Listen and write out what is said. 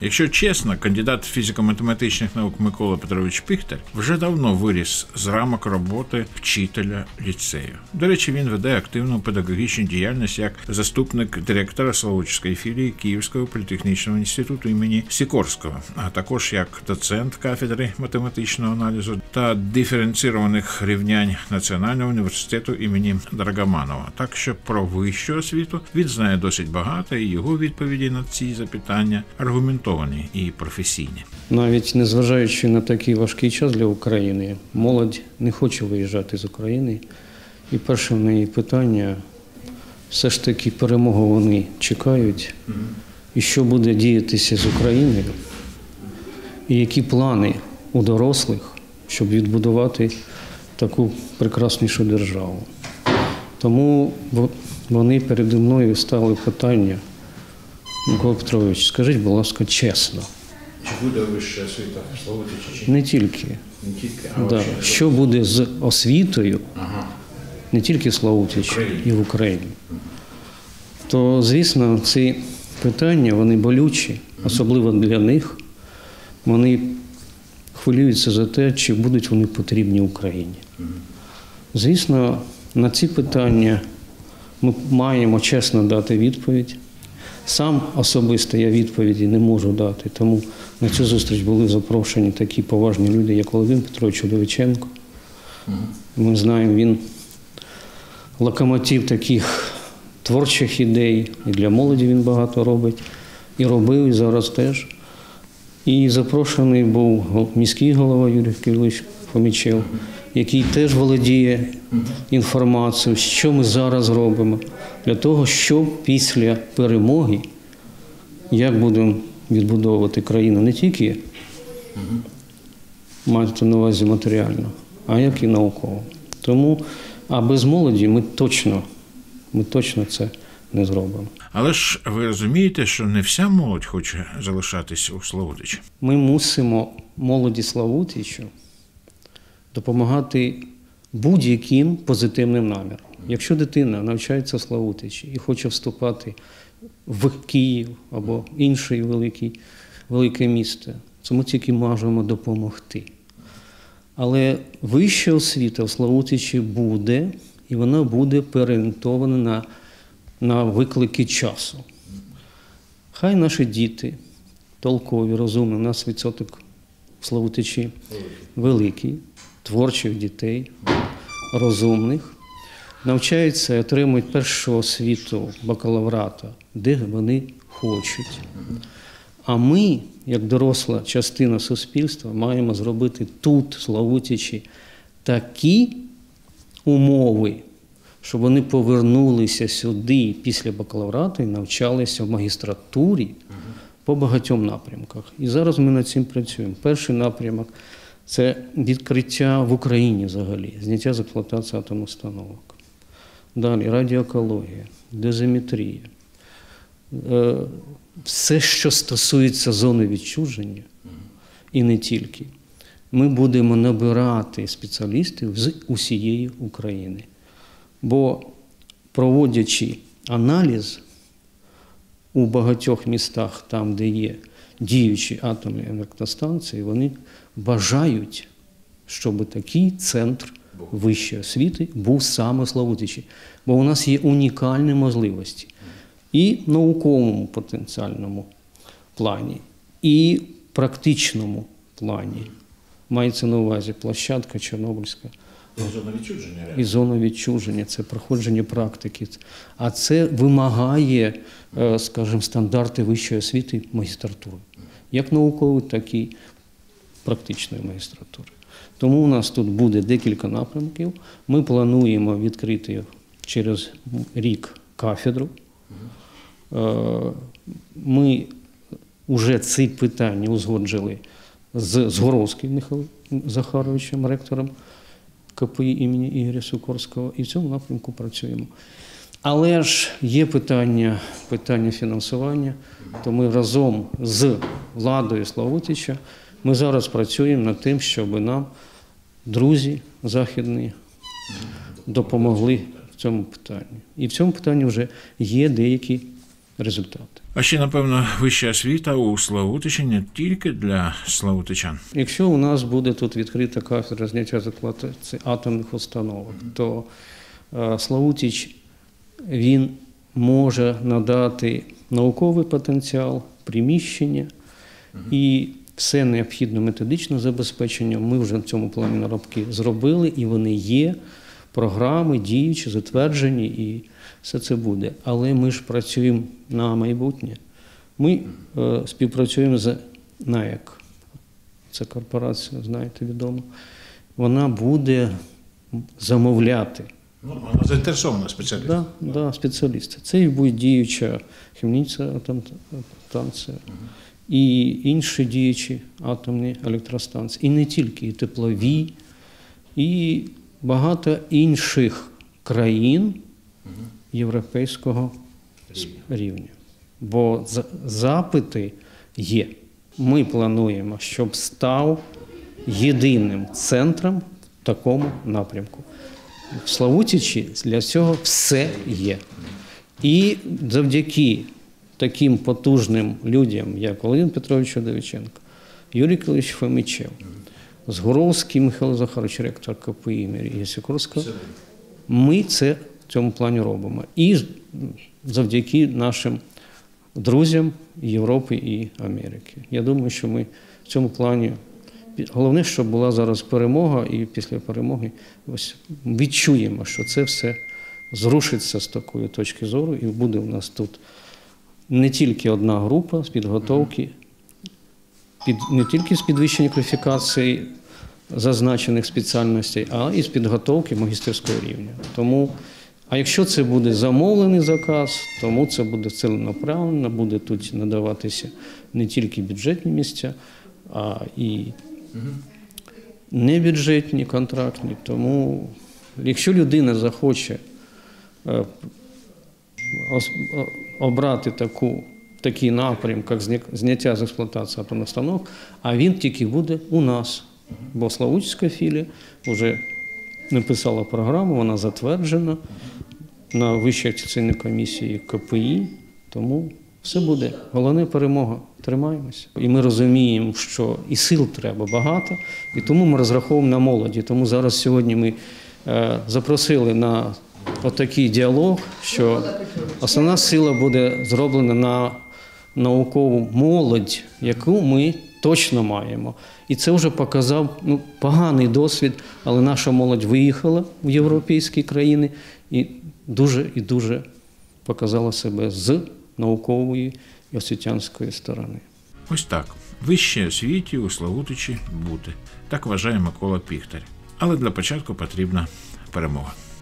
Якщо чесно, кандидат фізико-математичних наук Микола Петрович Піхтар вже давно виріс з рамок роботи вчителя ліцею. До речі, він веде активну педагогічну діяльність як заступник директора Славутської філії Київського політехнічного інституту імені Сікорського, а також як доцент кафедри математичного аналізу та диференцірованих рівнянь Національного університету імені Драгоманова. Так що про вищу освіту він знає досить багато, і його відповіді на ці запитання аргументовані і професійні. Навіть незважаючи на такий важкий час для України, молодь не хоче виїжджати з України. І перше в неї питання, все ж таки перемогу вони чекають. І що буде діятися з Україною, і які плани у дорослих, щоб відбудувати таку прекраснішу державу. Тому вони переді мною ставили питання: Микола Петрович, скажіть, будь ласка, чесно. Чи буде вища освіта в Славутичі? Не тільки. Да. Що буде з освітою, не тільки в Славутичі, і в Україні. То, звісно, ці питання, вони болючі, особливо для них. Вони хвилюються за те, чи будуть вони потрібні Україні. Звісно, на ці питання ми маємо чесно дати відповідь. Сам особисто я відповіді не можу дати, тому на цю зустріч були запрошені такі поважні люди, як Володимир Петрович Удовиченко. Ми знаємо, він локомотив таких творчих ідей, і для молоді він багато робить, і робив, і зараз теж. І запрошений був міський голова Юрій Кирилович Фомічев, який теж володіє інформацією, що ми зараз робимо, для того, щоб після перемоги, як будемо відбудовувати країну не тільки маєте на увазі матеріально, а як і науково. Тому, а без молоді ми точно це не зробимо. Але ж ви розумієте, що не вся молодь хоче залишатись у Славутичі? Ми мусимо молоді Славутичу допомагати будь-яким позитивним наміром. Якщо дитина навчається в Славутичі і хоче вступати в Київ або інше велике місто, то ми тільки можемо допомогти. Але вища освіта в Славутичі буде, і вона буде переорієнтована на виклики часу. Хай наші діти толкові, розумні, у нас відсоток в Славутичі великий, творчих дітей, розумних, навчаються і отримують першу освіту бакалаврата, де вони хочуть. А ми, як доросла частина суспільства, маємо зробити тут, в Славутичі, такі умови, щоб вони повернулися сюди після бакалаврату і навчалися в магістратурі по багатьом напрямках. І зараз ми над цим працюємо. Перший напрямок – це відкриття в Україні взагалі, зняття з експлуатації атомних установок. Далі радіоекологія, дозиметрія. Все, що стосується зони відчуження, і не тільки. Ми будемо набирати спеціалістів з усієї України. Бо проводячи аналіз у багатьох містах, там, де є діючі атомні електростанції, вони бажають, щоб такий центр вищої освіти був саме в Славутичі. Бо у нас є унікальні можливості і в науковому потенціальному плані, і в практичному плані. Мається на увазі площадка Чорнобильська. І зона відчуження, це проходження практики. А це вимагає, скажімо, стандарти вищої освіти магістратури. Як наукової, так і практичної магістратури. Тому у нас тут буде декілька напрямків. Ми плануємо відкрити через рік кафедру. Ми вже ці питання узгоджили з Згоровським Михайлом Захаровичем, ректором КПІ імені Ігоря Сікорського, і в цьому напрямку працюємо. Але ж є питання фінансування, то ми разом з владою Славутича, ми зараз працюємо над тим, щоб нам друзі західні допомогли в цьому питанні. І в цьому питанні вже є деякі результати. А ще, напевно, вища освіта у Славутичі не тільки для славутичан. Якщо у нас буде тут відкрита кафедра зняття з експлуатації атомних установок, то Славутич, він може надати науковий потенціал, приміщення і все необхідне методичне забезпечення. Ми вже в цьому плані наробки зробили, і вони є, програми діючі, затверджені, і все це буде. Але ми ж працюємо на майбутнє. Ми співпрацюємо з НАЕК. Це корпорація, знаєте, відома. Вона буде замовляти. Вона заінтересована спеціаліст. Так, спеціалісти. Це і буде діюча Хмельницька станція, і інші діючі атомні електростанції. І не тільки, і теплові, і багато інших країн європейського рівня. Бо запити є. Ми плануємо, щоб став єдиним центром в такому напрямку. В Славутичі для цього все є. І завдяки таким потужним людям, як Володимир Петрович Удовиченко, Юрій Кирилович Фомичев, Згуровський Михайло Захарович, ректор КПІ імені Сікорського, ми це в цьому плані робимо. І завдяки нашим друзям Європи і Америки. Я думаю, що ми в цьому плані, головне, щоб була зараз перемога, і після перемоги ось відчуємо, що це все зрушиться з такої точки зору, і буде у нас тут не тільки одна група з підготовки, не тільки з підвищення кваліфікації зазначених спеціальностей, а і з підготовки магістерського рівня. Тому, а якщо це буде замовлений заказ, тому це буде ціленаправленно, буде тут надаватися не тільки бюджетні місця, а і небюджетні, контрактні. Тому, якщо людина захоче обрати такий напрям, як зняття з експлуатації атомних установок, а він тільки буде у нас. Бо Славутська філія вже написала програму, вона затверджена на Вищій атестаційній комісії КПІ, тому все буде. Головне – перемога. Тримаємося. І ми розуміємо, що і сил треба багато, і тому ми розраховуємо на молоді. Тому зараз сьогодні ми запросили на отакий діалог, що основна сила буде зроблена на наукову молодь, яку ми точно маємо. І це вже показав поганий досвід, але наша молодь виїхала в європейські країни і дуже показала себе з наукової і освітянської сторони. Ось так. Вищій освіті у Славутичі бути. Так вважає Микола Піхтар. Але для початку потрібна перемога.